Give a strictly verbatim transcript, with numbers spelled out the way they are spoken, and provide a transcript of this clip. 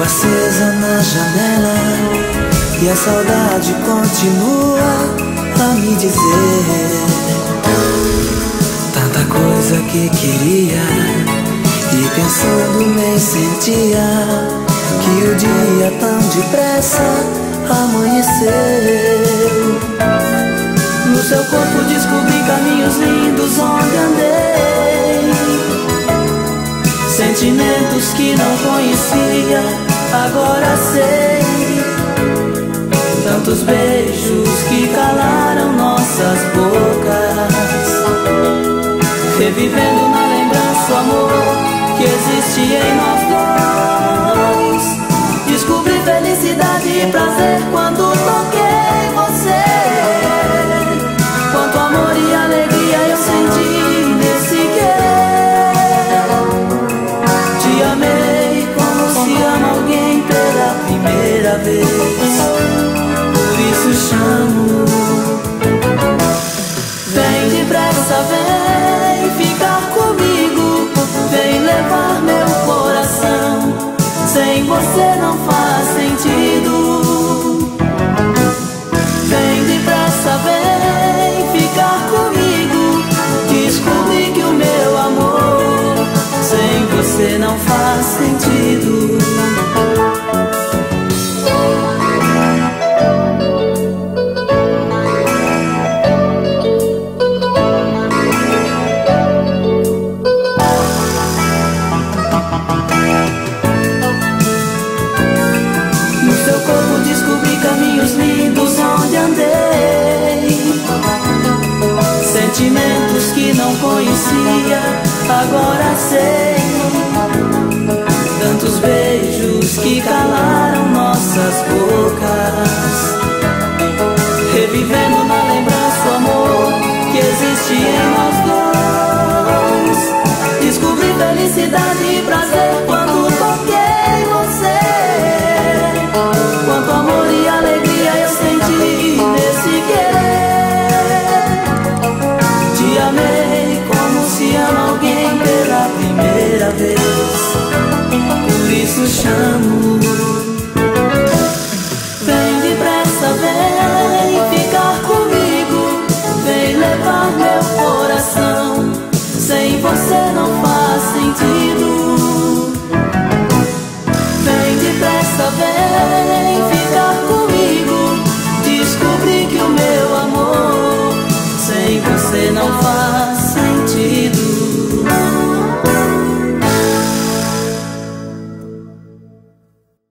acesa na janela e a saudade continua a me dizer tanta coisa que queria, e pensando nem sentia que o dia tão depressa amanheceu. No seu corpo descobri caminhos lindos onde andei, sentimentos que não conhecia, agora sei. Tantos beijos que calaram nossas bocas, revivendo na lembrança o amor que existe em nós dois. Descobri felicidade e prazer quando toquei você. Quanto amor e alegria eu senti nesse querer. Te amei como se ama alguém pela primeira vez, por isso chamo. Vem depressa, vem ficar comigo, vem levar meu coração. Sem você não faz sentido. Vem depressa, vem ficar comigo, descobri que o meu amor sem você não faz sentido. Sentimentos que não conhecia, agora sei. Tantos beijos que calaram nossas bocas, revivendo na lembrança o amor que existe em nós dois. Descobri felicidade e prazer quando toquei você. Quanto amor e alegria eu senti nesse querer. Te amei como se ama alguém pela primeira vez, por isso chamo. Vem depressa, vem ficar comigo, vem levar meu coração. Sem você não faz sentido. Vem depressa, vem ficar comigo, descobri que o meu amor sem você não faz